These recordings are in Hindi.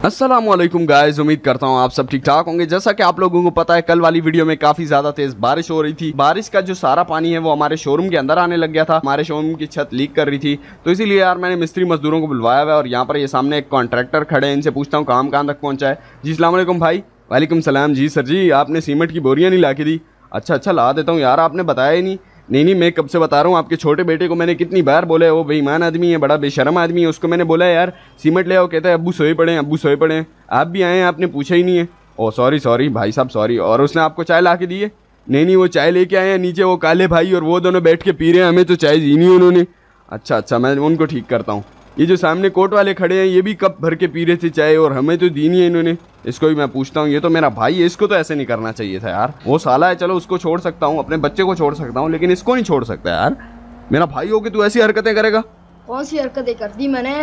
अस्सलामुअलैकुम गाइस, उम्मीद करता हूँ आप सब ठीक ठाक होंगे। जैसा कि आप लोगों को पता है, कल वाली वीडियो में काफी ज्यादा तेज बारिश हो रही थी। बारिश का जो सारा पानी है वो हमारे शोरूम के अंदर आने लग गया था। हमारे शोरूम की छत लीक कर रही थी, तो इसीलिए यार मैंने मिस्त्री मजदूरों को बुलवाया हुआ है। और यहाँ पर ये सामने एक कॉन्ट्रैक्टर खड़े हैं, इनसे पूछता हूँ काम कहाँ तक पहुँचा है। जी अस्सलाम वालेकुम भाई। वालेकुम सलाम। जी सर जी, आपने सीमेंट की बोरियाँ नहीं ला के दी? अच्छा ला देता हूँ यार, आपने बताया ही नहीं। नहीं, मैं कब से बता रहा हूँ। आपके छोटे बेटे को मैंने कितनी बार बोला है, वो बेईमान आदमी है, बड़ा बेशर्म आदमी है। उसको मैंने बोला है यार सीमेंट ले आओ, कहता है अब्बू सोए पड़े हैं, अब्बू सोए पड़े हैं। आप भी आए हैं, आपने पूछा ही नहीं है। ओ सॉरी भाई साहब, सॉरी। और उसने आपको चाय ला के दी है? नहीं, वो चाय लेके आए हैं नीचे, वो काले भाई और वो दोनों बैठ के पी रहे हैं, हमें तो चाय दी नहीं उन्होंने। अच्छा, मैं उनको ठीक करता हूँ। ये जो सामने कोट वाले खड़े हैं, ये भी कप भर के पी रहे थे चाय, और हमें तो दी नहीं है इन्होंने। इसको भी मैं पूछता हूँ, ये तो मेरा भाई है, इसको तो ऐसे नहीं करना चाहिए था यार। वो साला है, चलो उसको छोड़ सकता हूँ, अपने बच्चे को छोड़ सकता हूँ, लेकिन इसको नहीं छोड़ सकता यार। मेरा भाई हो के तू ऐसी हरकतें करेगा? कौन सी हरकतें कर दी मैंने?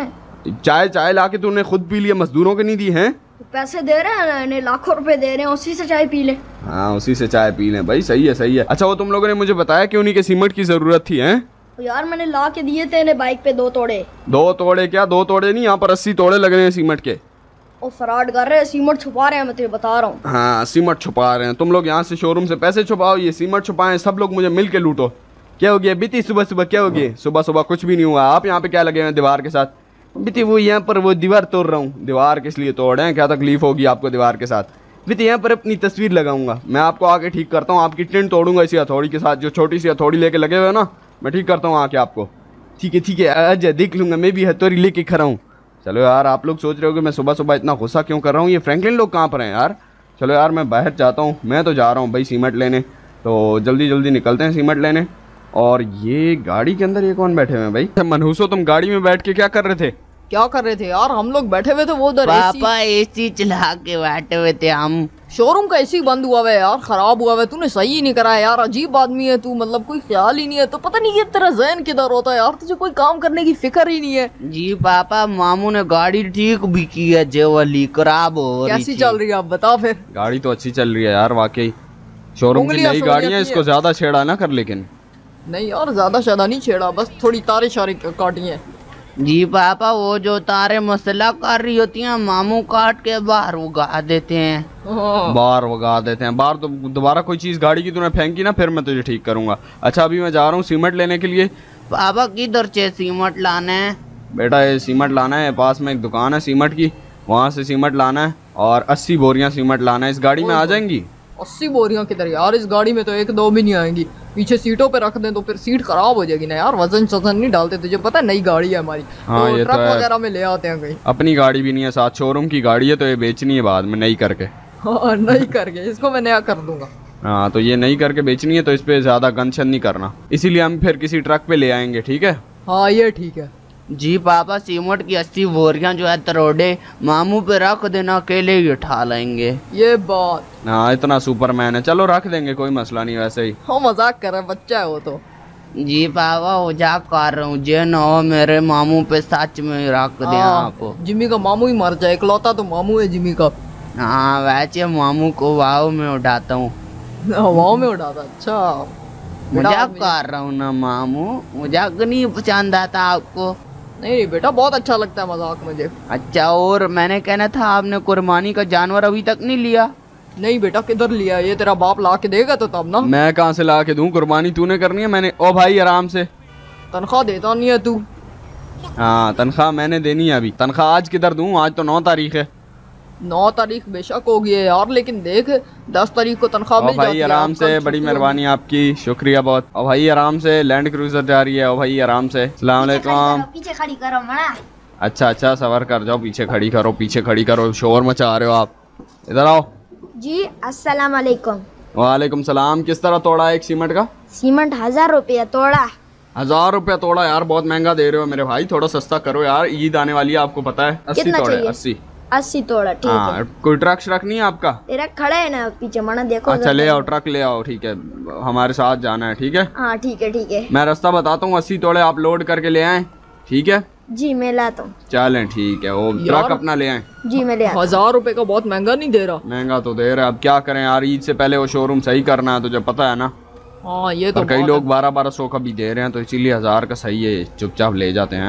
चाय ला के तूने खुद पी लिया, मजदूरों के नहीं दी है? पैसे दे रहे हैं, इन्हें लाखों रुपए दे रहे हैं, उसी से चाय पी ले। हाँ, उसी से चाय पी लें भाई। सही है। अच्छा, वो तुम लोगों ने मुझे बताया कि उन्हीं के सीमेंट की जरूरत थी है? यार मैंने ला के दिए थे इन्हें बाइक पे 2 तोड़े। 2 तोड़े क्या? 2 तोड़े नहीं, यहाँ पर 80 तोड़े लग रहे हैं सीमेंट के। वो फ्रॉड कर रहे हैं, सीमेंट छुपा रहे हैं, मैं तुझे बता रहा हूँ। हाँ, सीमेंट छुपा रहे हैं। तुम लोग यहाँ से शोरूम से पैसे छुपाओ, ये सीमेंट छुपाएं, सब लोग मुझे मिल के लूटो। क्या हो गया बीती सुबह क्या हो गया? सुबह कुछ भी नहीं हुआ। आप यहाँ पे क्या लगे हैं दीवार के साथ? बीती वो यहाँ पर वो दीवार तोड़ रहा हूँ। दीवार किस लिए तोड़ रहे हैं? क्या तकलीफ होगी आपको दीवार के साथ? बीती यहाँ पर अपनी तस्वीर लगाऊंगा, मैं आपको आके ठीक करता हूँ। आपकी टिन तोड़ूंगा इसी हथौड़ी के साथ, जो छोटी सी हथौड़ी लेके लगे हुए ना, मैं ठीक करता हूँ आके आपको। ठीक है, आज देख लूंगा, मैं भी हथौड़ी लेके खड़ा हूँ। चलो यार, आप लोग सोच रहे हो कि मैं सुबह इतना गुस्सा क्यों कर रहा हूँ। ये फ्रैंकलिन लोग कहाँ पर हैं यार? चलो यार, मैं बाहर जाता हूँ। मैं तो जा रहा हूँ भाई सीमेंट लेने, तो जल्दी निकलते हैं सीमेंट लेने। और ये गाड़ी के अंदर ये कौन बैठे हुए हैं भाई? मनहूसो, तुम गाड़ी में बैठ के क्या कर रहे थे? क्या कर रहे थे यार? हम लोग बैठे हुए थे, वो उधर पापा एसी चला के बैठे हुए थे हम। शोरूम का एसी बंद हुआ है यार, खराब हुआ है। तूने सही नहीं करा यार, अजीब आदमी है तू, मतलब कोई ख्याल ही नहीं है। तो पता नहीं ये तेरा ज़हन किधर होता है यार, तुझे कोई काम करने की फिक्र ही नहीं है। जी पापा, मामू ने गाड़ी ठीक भी की है, जो वाली खराब हो रही कैसी चल रही है आप बता फिर? गाड़ी तो अच्छी चल रही है यार, वाकई। शोरूम की नई गाड़ियाँ, इसको ज्यादा छेड़ा ना कर। लेकिन नहीं यार, ज्यादा शादा नहीं छेड़ा, बस थोड़ी तारे शारे काटी है। जी पापा, वो जो तारे मसला कर रही होती हैं, मामू काट के बाहर उगा देते हैं। बाहर उगा देते हैं। बाहर तो दोबारा कोई चीज गाड़ी की तूने फेंकी ना, फिर मैं तुझे ठीक करूंगा। अच्छा, अभी मैं जा रहा हूँ सीमेंट लेने के लिए। पापा किधर से सीमेंट लाना है? बेटा, ये सीमेंट लाना है, पास में एक दुकान है सीमेंट की, वहाँ से सीमेंट लाना है, और 80 बोरियां सीमेंट लाना है। इस गाड़ी में आ जाएंगी? 80 बोरियां किधर यार? इस गाड़ी में तो 1-2 भी नहीं आएंगी। पीछे सीटों पे रख दें तो फिर सीट खराब हो जाएगी ना यार। वजन नहीं डालते, तुझे पता है, नई गाड़ी है हमारी। हाँ, तो ये ट्रक तो है। वगैरह में ले आते हैं कहीं। अपनी गाड़ी भी नहीं है साथ, शोरूम की गाड़ी है, तो ये बेचनी है बाद में नई करके। हाँ, नई करके इसको मैं नया कर दूंगा। हाँ, तो ये नई करके बेचनी है, तो इस पे ज्यादा गंशन नहीं करना, इसीलिए हम फिर किसी ट्रक पे ले आएंगे, ठीक है? हाँ, ये ठीक है। जी पापा, सीमेंट की 80 बोरियां जो है तरोड़े मामू पे रख देना, अकेले ही उठा लेंगे। ये बात। हाँ, इतना सुपरमैन है, चलो रख देंगे, कोई मसला नहीं। वैसे ही हाँ, मजाक कर रहा है, बच्चा है वो तो। जी पापा, मजाक कर रहा हूँ, जे न हो मेरे मामू पे सच में रख दे आप। जिम्मी का मामू ही मर जाए, इकलौता तो मामू है जिम्मी का। हाँ, वैसे मामू को वाव में उठाता हूँ। हवाओं में उड़ाता? अच्छा, मजाक कर रहा हूँ ना मामू, मजाक नहीं पसंद आता आपको? नहीं बेटा, बहुत अच्छा लगता है मजाक मुझे। अच्छा, और मैंने कहना था, आपने कुर्बानी का जानवर अभी तक नहीं लिया? नहीं बेटा, किधर लिया? ये तेरा बाप ला के देगा तो तब ना। मैं कहाँ से ला के दूं? कुर्बानी तूने करनी है, मैंने। ओ भाई आराम से। तनख्वाह देता नहीं है तू? हाँ, तनख्वाह मैंने देनी है। अभी तनख्वाह आज किधर दूं? आज तो 9 तारीख है। 9 तारीख बेशक होगी है यार, लेकिन देख 10 तारीख को तनख्वाह मिल जाती है। भाई आराम से, बड़ी मेहरबानी आपकी, शुक्रिया बहुत। और भाई आराम से, लैंड क्रूजर जा रही है। और भाई आराम से। अस्सलाम वालेकुम। पीछे खड़ी करो मना। अच्छा, सवर कर जाओ, पीछे खड़ी करो, शोर मचा रहे हो आप। इधर आओ जी। अस्सलाम वालेकुम। वालेकुम सलाम। किस तरह तोड़ा है एक सीमेंट का? सीमेंट 1000 रुपया तोड़ा। 1000 रुपया तोड़ा? यार बहुत महंगा दे रहे हो मेरे भाई, थोड़ा सस्ता करो यार, ईद आने वाली है, आपको पता है। 80 तोड़े? 80 तोड़ा, ठीक है। कोई ट्रक श्रक नहीं है आपका? तेरा खड़ा है ना पीछे, मना देखो। अच्छा, ले आओ, ट्रक ले आओ, ठीक है, हमारे साथ जाना है, ठीक है? हाँ ठीक है। मैं रास्ता बताता हूँ, 80 तोड़े आप लोड करके ले आए, ठीक है? जी मैं लाता हूँ। चलें, ठीक है। वो ट्रक अपना ले आए। जी मैं ले आता हूँ। 1000 रुपए का बहुत महंगा नहीं दे रहा? महंगा तो दे रहा है, अब क्या करें यार, ईद से पहले वो शोरूम सही करना है, तुझे पता है ना। हाँ, ये तो कई लोग 1200 का भी दे रहे हैं, तो इसीलिए 1000 का सही है, चुपचाप ले जाते हैं।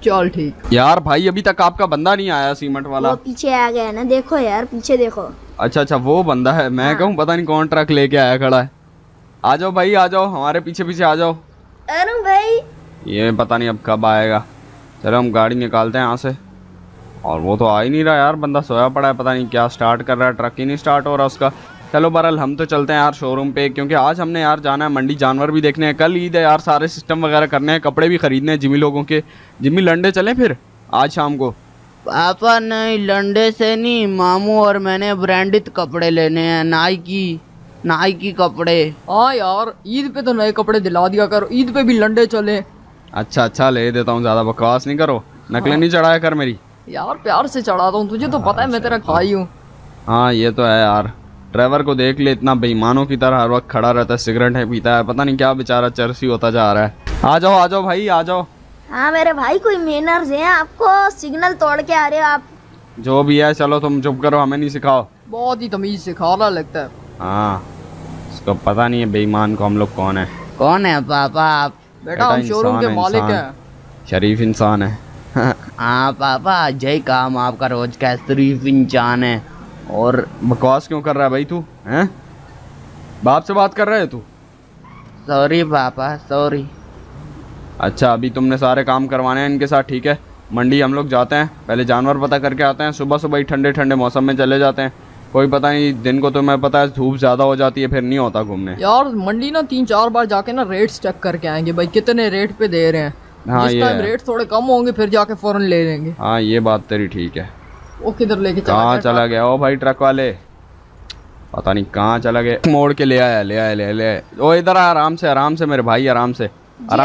चल ठीक। यार भाई अभी तक आपका बंदा नहीं आया सीमेंट वाला। वो पीछे आ गया ना, देखो यार पीछे देखो। अच्छा अच्छा वो बंदा है, मैं कहूँ पता नहीं कौन ट्रक लेके आया खड़ा है। आ जाओ भाई आ जाओ, हमारे पीछे पीछे आ जाओ। अरुण भाई ये पता नहीं अब कब आएगा। चलो हम गाड़ी निकालते हैं यहाँ से। और वो तो आ ही नहीं रहा यार, बंदा सोया पड़ा है, पता नहीं क्या स्टार्ट कर रहा है, ट्रक ही नहीं स्टार्ट हो रहा उसका। चलो बहरहाल हम तो चलते हैं यार शोरूम पे, क्योंकि आज हमने यार जाना है मंडी, जानवर भी देखने हैं, कल ईद है यार, सारे सिस्टम वगैरह करने हैं, कपड़े भी खरीदने हैं जिमी लोगों के। जिमी लंडे चलें फिर आज शाम को। पापा नहीं, लंडे से नहीं, मामू और मैंने ब्रांडेड कपड़े लेने हैं, नाइकी कपड़े। हाँ यार ईद पे तो नए कपड़े दिला दिया कर, ईद पे भी लंडे चले। अच्छा अच्छा ले देता हूँ, ज़्यादा बकवास नहीं करो, नकलें नहीं चढ़ाया कर मेरी। यार प्यार से चढ़ाता हूँ, तुझे तो पता है मैं तेरा भाई हूँ। हाँ ये तो है यार, ड्राइवर को देख ले इतना बेईमानों की तरह हर वक्त खड़ा रहता है, सिगरेट है पीता है, पता नहीं क्या बेचारा चरसी होता जा रहा है। आ जाओ भाई आ जाओ। हाँ मेरे भाई कोई मैनर्स हैं आपको, सिग्नल तोड़ के आ रहे हो आप। जो भी है चलो तुम चुप करो, हमें नहीं सिखाओ। बहुत ही तमीज सिखा रहा लगता है। हाँ इसको पता नहीं है बेईमान को हम लोग कौन है। कौन है पापा आप? बेटा हम शोरूम के मालिक हैं। शरीफ इंसान है। हाँ पापा, जय काम आपका रोज का शरीफ इंसान है। और बकवास क्यों कर रहा है भाई तू हैं? बाप से बात कर रहे है तू? सॉरी पापा सॉरी। अच्छा अभी तुमने सारे काम करवाने हैं इनके साथ, ठीक है। मंडी हम लोग जाते हैं, पहले जानवर पता करके आते हैं, सुबह सुबह ही ठंडे ठंडे मौसम में चले जाते हैं। कोई पता नहीं दिन को तो मैं पता है धूप ज़्यादा हो जाती है, फिर नहीं होता घूमने। यार मंडी ना 3-4 बार जाके ना रेट्स चेक करके आएंगे भाई, कितने रेट पे दे रहे हैं। हाँ जिस टाइम रेट थोड़े कम होंगे फिर जाके फौरन ले लेंगे। हाँ ये बात तेरी ठीक है। वो किधर लेके कहाँ चला गया ओ भाई ट्रक वाले, पता नहीं कहाँ चला गया। मोड़ के ले आया। ओ इधर आ, आराम से मेरे भाई, आराम से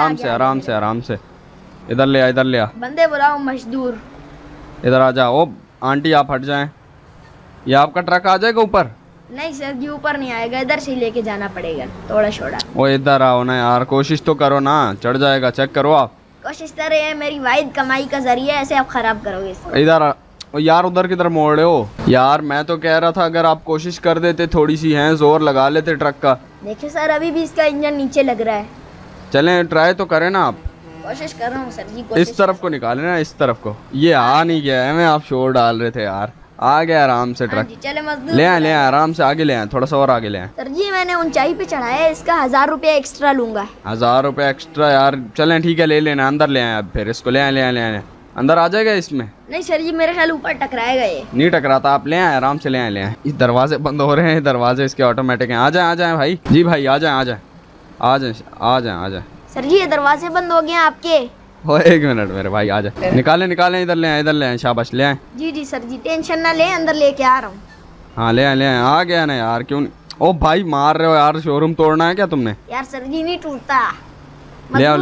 इधर ले आ। बंदे बुलाओ मजदूर। इधर आ जा। ओ आंटी आप हट जाएं, ये आपका ट्रक आ जाएगा ऊपर? नहीं सर जी ऊपर नहीं आएगा, इधर से लेके जाना पड़ेगा थोड़ा छोड़ा। ओ इधर आओ ना यार, कोशिश तो करो ना, चढ़ जाएगा, चेक करो आप। कोशिश कर रहे हैं, मेरी वाहिद कमाई का जरिया, ऐसे आप खराब करोगे इसको। इधर यार, उधर किधर मोड़ रहे हो यार? मैं तो कह रहा था अगर आप कोशिश कर देते, थोड़ी सी हैं, जोर लगा लेते ट्रक का। देखिए सर अभी भी इसका इंजन नीचे लग रहा है। चलें ट्राई तो करें ना आप। कोशिश कर रहा हूँ सर जी। इस तरफ को निकाले ना, इस तरफ को। ये आ नहीं गया है, मैं आप शोर डाल रहे थे यार। आ गया आराम से ट्रक। चले मजदूर ले आए आराम से, आगे ले आए, थोड़ा सा और आगे ले आए। सर जी मैंने ऊंचाई पे चढ़ाया है, इसका 1000 रुपया एक्स्ट्रा लूंगा। 1000 रुपया एक्स्ट्रा यार? चलें ठीक है, ले लेना, अंदर ले आए। अब फिर इसको ले आए अंदर आ जाएगा इसमें? नहीं सर जी मेरे ख्याल ऊपर टकराएगा ये। नहीं टकराता, आप ले आए आराम से, ले आए। इस दरवाजे बंद हो रहे हैं, दरवाजे इसके ऑटोमेटिक हैं। आ जाए भाई जी, भाई आ जाए। सर जी ये दरवाजे बंद हो गए आपके। हो 1 मिनट मेरे भाई, आ जाए। निकाले इधर ले आए, शाबाश ले आए। जी सर जी टेंशन ना ले, अंदर लेके आ रहा हूँ। हाँ ले आए। आ गया ना यार, क्यों नहीं? ओ भाई मार रहे हो यार, शोरूम तोड़ना है क्या तुमने? यार सर जी नहीं टूटता, ले आओ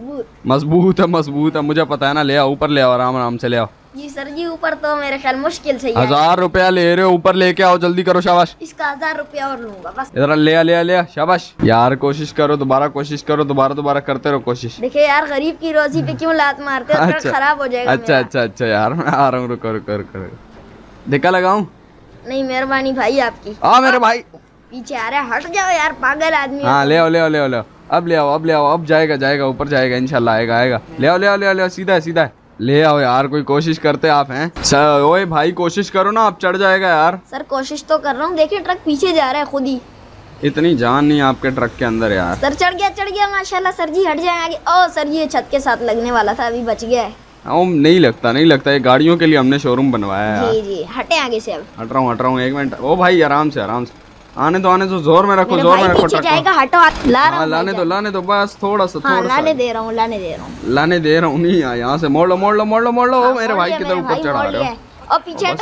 मजबूत है, मुझे पता है ना। ले आओ ऊपर, ले आओ आराम से ले आओ। जी सर जी ऊपर तो मेरे ख्याल मुश्किल से 1000 रुपया ले रहे हो, ऊपर लेके आओ, जल्दी करो, शाबाश। इसका 1000 रुपया और लूंगा बस। इधर ले आ, शाबाश यार। कोशिश करो, दोबारा करते रहो कोशिश। देखिए यार गरीब की रोजी पे क्यों लात मारते हो? अच्छा, खराब हो जाएगा। अच्छा यार, मैं आ रहा हूँ, रुको। धक्का लगाऊं? नहीं मेहरबानी भाई आपकी। मेरे भाई पीछे आ रहा है, हट जाओ यार पागल आदमी। हाँ ले आओ। अब ले आओ, अब जाएगा, ऊपर जाएगा इंशाल्लाह, आएगा। ले आओ, सीधा है। ले आओ यार, कोई कोशिश करते आप हैं। ओए भाई कोशिश करो ना, आप चढ़ जाएगा यार। सर कोशिश तो कर रहा हूँ, देखिए ट्रक पीछे जा रहा है खुद ही। इतनी जान नहीं आपके ट्रक के अंदर यार। सर चढ़ गया माशाल्लाह। सर जी हट जाए आगे। ओ सर जी ये छत के साथ लगने वाला था, अभी बच गया है। नहीं लगता, ये गाड़ियों के लिए हमने शोरूम बनवाया है। जी हटे आगे से। अब हट रहा हूँ 1 मिनट। ओ भाई आराम से आने दो, जोर में रखो, पीछे जाएगा, हटो। लाने दो बस, थोड़ा सा। लाने दे रहा हूँ। लाने दे रहा हूँ नहीं, यहाँ से मोड़ लो। मेरे भाई किधर ऊपर चढ़ा रहे हो? और पीछे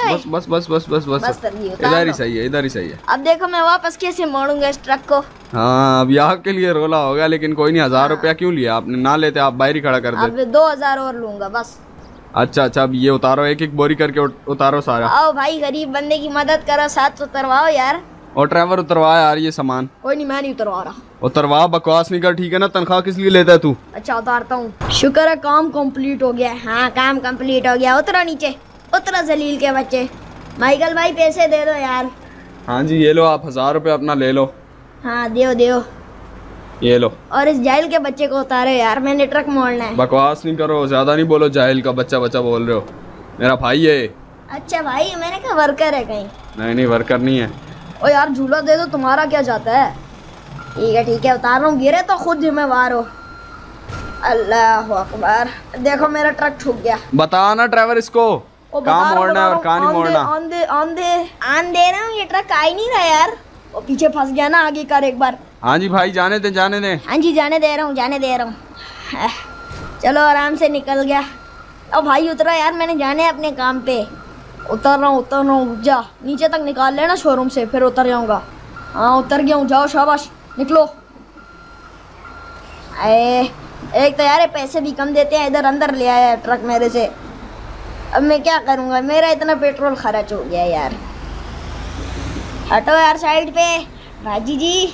बस इधर ही सही है। अब देखो मैं वापस कैसे मोड़ूंगा इस ट्रक को। हाँ अब यहाँ के लिए रोला होगा, लेकिन कोई नहीं। 1000 रुपया क्यों लिया आपने? ना लेते आप, बाहर ही खड़ा कर दे। अब 2000 और लूंगा बस। अच्छा अब ये उतारो, एक बोरी करके उतारो सारा। आओ भाई गरीब बंदे की मदद करो, साथ उतरवाओ यार। और ड्राइवर उतरवा यार ये सामान। कोई नहीं मैं नहीं उतरवा रहा। उतरवा, बकवास नहीं कर, ठीक है ना? तनख्वाह किस लिए लेता है तू? अच्छा उतारता हूँ। शुक्र है काम कंप्लीट हो गया। हाँ काम कंप्लीट हो गया। उतरो नीचे, उतरो जलील के बच्चे। माइकल भाई पैसे दे दो यार। हाँ जी ये लो आप, 1000 रुपये अपना ले लो। हाँ दो। ये लो। और इस जाहिल के बच्चे को उतारे यार, मैंने ट्रक मोड़ना है। बकवास नहीं करो, ज्यादा नहीं बोलो, जाहिल का बच्चा बच्चा बोल रहे हो, मेरा भाई है। अच्छा भाई, मैंने कहा वर्कर है कहीं। नहीं वर्कर नहीं है। ओ यार झूला दे दो, तुम्हारा क्या जाता है। ठीक है उतार रहा हूँ, गिरे तो खुद जिम्मेवार हो। अल्लाह अकबर, देखो मेरा ट्रक ठुक गया। बताना ड्राइवर इसको कहाँ मोड़ना है और कहाँ नहीं मोड़ना। आन दे रहा हूँ, ये ट्रक आ ही नहीं रहा यार, वो पीछे फंस गया ना, आगे कर एक बार। हाँ जी भाई, जाने दे। हाँ जी जाने दे रहा हूँ। चलो आराम से निकल गया। अब भाई उतरा यार, मैंने जाने अपने काम पे। उतर रहा हूँ, जा नीचे तक निकाल लेना शोरूम से, फिर उतर जाऊंगा। हाँ उतर गया हूँ, जाओ शाबाश निकलो। एक तो यार पैसे भी कम देते हैं, इधर अंदर ले आया ट्रक मेरे से। अब मैं क्या करूँगा, मेरा इतना पेट्रोल खर्च हो गया यार। हटो यार साइड पे। बाजी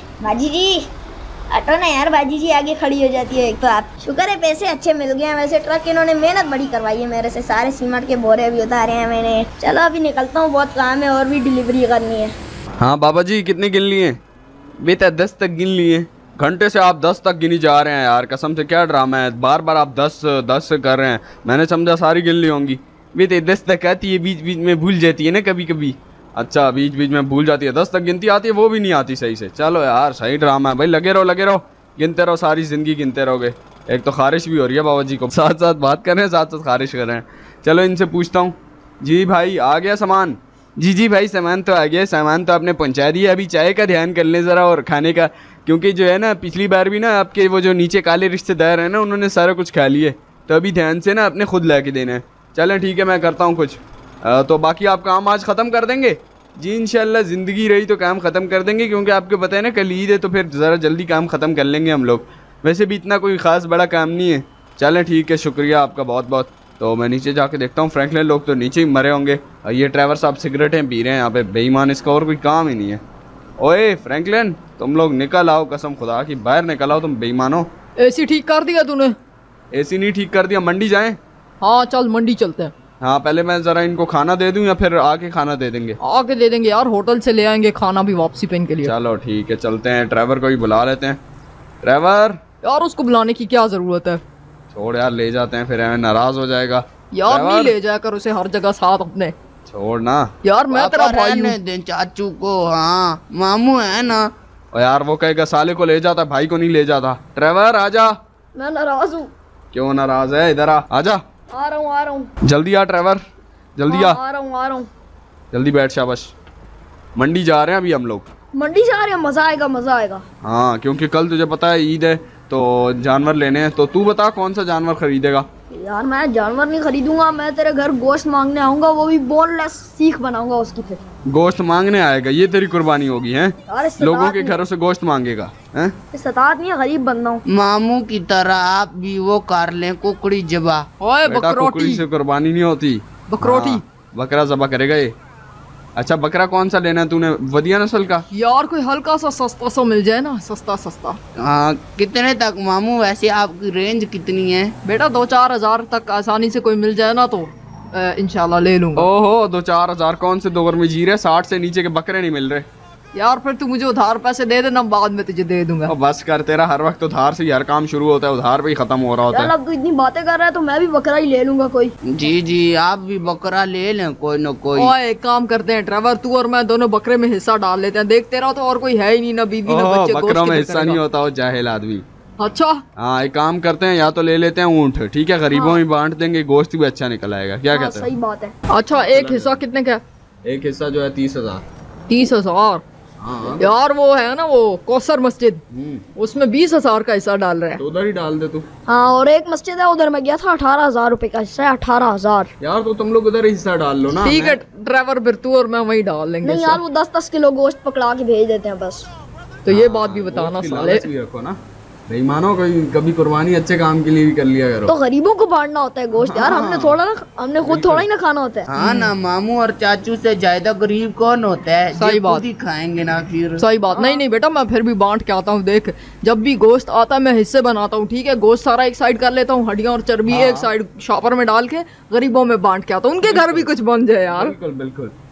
जी हटो ना यार, बाजी जी आगे खड़ी हो जाती है एक तो आप। शुक्र है पैसे अच्छे मिल गए हैं, वैसे ट्रक इन्होंने मेहनत बड़ी करवाई है मेरे से, सारे सीमेंट के बोरे भी उतारे हैं मैंने। चलो अभी निकलता हूँ, बहुत काम है और भी डिलीवरी करनी है। हाँ बाबा जी, कितने गिन लिए? बेटा 10 तक गिन लिए। घंटे से आप 10 तक गिनी जा रहे हैं यार, कसम से क्या ड्रामा है, बार बार आप 10 कर रहे हैं। मैंने समझा सारी गिन ली होंगी। बेटे 10 तक आती है, बीच बीच में भूल जाती है ना कभी कभी। अच्छा बीच बीच में भूल जाती है, 10 तक गिनती आती है, वो भी नहीं आती सही से। चलो यार सही ड्रामा है भाई, लगे रहो, गिनते रहो, सारी ज़िंदगी गिनते रहोगे। एक तो खारिश भी हो रही है बाबा जी को, साथ साथ बात कर रहे हैं, साथ साथ खारिश कर रहे हैं। चलो इनसे पूछता हूँ। जी भाई आ गया सामान? जी भाई सामान तो आ गया, सामान तो आपने पहुँचा दिया। अभी चाय का ध्यान कर लें ज़रा, और खाने का, क्योंकि जो है ना पिछली बार भी ना आपके वो जो नीचे काले रिश्तेदार हैं ना, उन्होंने सारा कुछ खा लिए, तो अभी ध्यान से ना अपने खुद ला के देना है। चलें ठीक है, मैं करता हूँ कुछ। तो बाकी आप काम आज ख़त्म कर देंगे? जी इंशाल्लाह, ज़िंदगी रही तो काम ख़त्म कर देंगे, क्योंकि आपको पता है ना कल ईद है, तो फिर ज़रा जल्दी काम ख़त्म कर लेंगे हम लोग। वैसे भी इतना कोई ख़ास बड़ा काम नहीं है। चलें ठीक है, शुक्रिया आपका बहुत बहुत। तो मैं नीचे जाके देखता हूँ, फ्रैंकलिन लोग तो नीचे ही मरे होंगे। ये ड्राइवर साहब सिगरेटें पी रहे हैं यहाँ पे, बेईमान, इसका और कोई काम ही नहीं है। ओए फ्रैंकलिन, तुम लोग निकल आओ, कसम खुदा की बाहर निकल आओ, तुम बेईमानो। एसी ठीक कर दिया तूने? एसी नहीं ठीक कर दिया, मंडी जाएं? हाँ चल मंडी चलते हैं। हाँ पहले मैं ज़रा इनको खाना दे दूँ या फिर आके खाना दे देंगे? आके दे देंगे यार, होटल से ले आएंगे खाना भी वापसी पे इनके लिए। चलो ठीक है, चलते हैं। ड्राइवर को ही बुला लेते हैं। ड्राइवर यार उसको बुलाने की क्या जरूरत है, छोड़ यार, ले जाते हैं, फिर हमें नाराज हो जाएगा यार। नहीं ले जाया कर उसे हर जगह साथ अपने, छोड़ ना यार, मैं तेरा भाई हूँ। रहने दे चाचू को, हाँ मामू है ना। और यार वो कहेगा साले को ले जाता, भाई को नहीं ले जाता। ड्राइवर आजा। मैं नाराज हूँ। क्यों नाराज है? इधर आजा। आ रहा हूँ। जल्दी आ ड्राइवर, जल्दी आ रहा हूँ। जल्दी बैठ, शाबाश। मंडी जा रहे हैं अभी हम लोग, मंडी जा रहे हैं, मजा आएगा। हाँ क्योंकि कल तुझे पता है ईद है, तो जानवर लेने हैं। तो तू बता कौन सा जानवर खरीदेगा? यार मैं जानवर नहीं खरीदूंगा, मैं तेरे घर गोश्त मांगने आऊंगा, वो भी बोनलेस सीख बनाऊंगा उसकी। फिर गोश्त मांगने आएगा? ये तेरी कुर्बानी होगी हैं? यार लोगों के घरों से गोश्त मांगेगा हैं? सतात नहीं है, गरीब बंदा हूँ। मामू की तरह आप भी वो कर लें, कुकड़ी जबा। ओए बेटा कुकड़ी से कुर्बानी नहीं होती, बकरोटी। हाँ, बकरा जबा करेगा ये। अच्छा बकरा कौन सा लेना है तूने, वदिया नस्ल का? यार कोई हल्का सा सस्ता सा मिल जाए ना, सस्ता। हाँ कितने तक मामू, वैसे आपकी रेंज कितनी है? बेटा 2-4 हजार तक आसानी से कोई मिल जाए ना तो इंशाल्लाह ले लूंगा। ओहो 2-4 हजार कौन से दौर में जी रहे? 60 से नीचे के बकरे नहीं मिल रहे। यार फिर तू मुझे उधार पैसे दे देना, बाद में तुझे दे दूंगा। बस कर, तेरा हर वक्त उधार से ही हर काम शुरू होता है, उधार पे ही खत्म हो रहा होता यार है। अब तू इतनी बातें कर रहा है तो मैं भी बकरा ही ले लूंगा कोई। जी आप भी बकरा ले लें कोई न कोई। ओए एक काम करते हैं ड्राइवर, तू और मैं दोनों बकरे में हिस्सा डाल लेते हैं। देखते रहो तो और कोई है ही नहीं, ना बीवी ना बच्चे। बकरों में हिस्सा नहीं होता, वो जाहिल आदमी। अच्छा हाँ एक काम करते हैं, या तो ले लेते हैं ऊँट, ठीक है, गरीबों में बांट देंगे, गोश्त भी अच्छा निकल आएगा। क्या कहते हैं? सही बात है। अच्छा एक हिस्सा कितने का? एक हिस्सा जो है 30,000। 30,000? हाँ यार वो है ना वो कौसर मस्जिद, उसमें 20,000 का हिस्सा डाल रहे हैं। तो उधर ही डाल दे तू। हाँ और एक मस्जिद है उधर मैं गया था, 18,000 रुपए का हिस्सा है। 18,000। यार तो तुम लोग उधर ही हिस्सा डाल लो ना। ठीक है ड्राइवर, फिर तू और मैं वही डाल लेंगे। नहीं यार वो 10-10 किलो गोश्त पकड़ा के भेज देते हैं बस। तो ये बात भी बताना साले। लालच भी रखो ना, बेईमानों कभी कुर्बानी अच्छे काम के लिए भी कर लिया करो। तो गरीबों को बांटना होता है गोश्त यार, हमने खुद थोड़ा ही ना खाना होता है। हाँ ना, मामू और चाचू से ज्यादा गरीब कौन होता है? सही बात। खुद ही खाएंगे ना फिर। सही बात। नहीं बेटा, मैं फिर भी बांट के आता हूँ। देख जब भी गोश्त आता है मैं हिस्से बनाता हूँ, ठीक है। गोश्त सारा एक साइड कर लेता हूँ, हड्डियाँ और चर्बी एक साइड शॉपर में डाल के गरीबों में बांट के आता हूँ, उनके घर भी कुछ बन जाए यार। बिल्कुल बिल्कुल।